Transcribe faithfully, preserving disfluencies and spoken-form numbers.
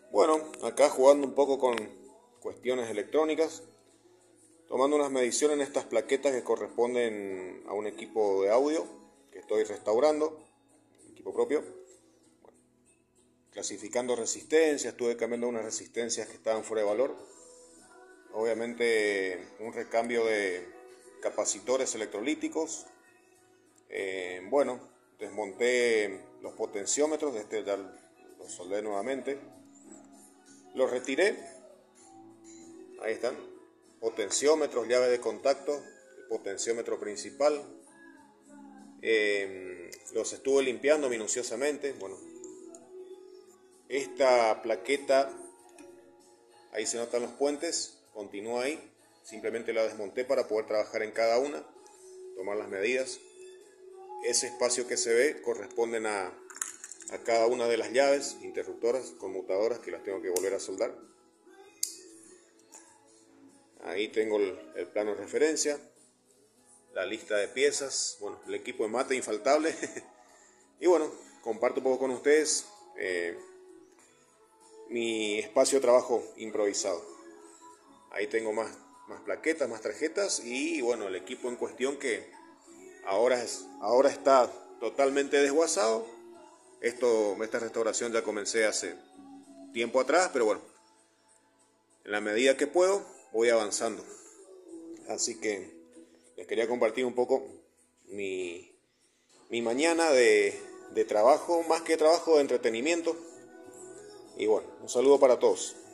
Bueno, acá jugando un poco con cuestiones electrónicas, tomando unas mediciones en estas plaquetas que corresponden a un equipo de audio que estoy restaurando, equipo propio, clasificando resistencias, estuve cambiando unas resistencias que estaban fuera de valor, obviamente un recambio de capacitores electrolíticos, eh, bueno, desmonté los potenciómetros, de este ya los soldé nuevamente, los retiré, ahí están, potenciómetros, llave de contacto, el potenciómetro principal, eh, los estuve limpiando minuciosamente. Bueno, esta plaqueta, ahí se notan los puentes, continúa ahí, simplemente la desmonté para poder trabajar en cada una, tomar las medidas. Ese espacio que se ve corresponden a, a cada una de las llaves, interruptoras, conmutadoras, que las tengo que volver a soldar. Ahí tengo el, el plano de referencia, la lista de piezas, bueno, el equipo de mate infaltable. Y bueno, comparto un poco con ustedes eh, mi espacio de trabajo improvisado. Ahí tengo más, más plaquetas, más tarjetas y bueno, el equipo en cuestión que ahora, es, ahora está totalmente desguazado. Esto, esta restauración ya comencé hace tiempo atrás, pero bueno, en la medida que puedo voy avanzando. Así que les quería compartir un poco mi, mi mañana de, de trabajo, más que trabajo, de entretenimiento. Y bueno, un saludo para todos.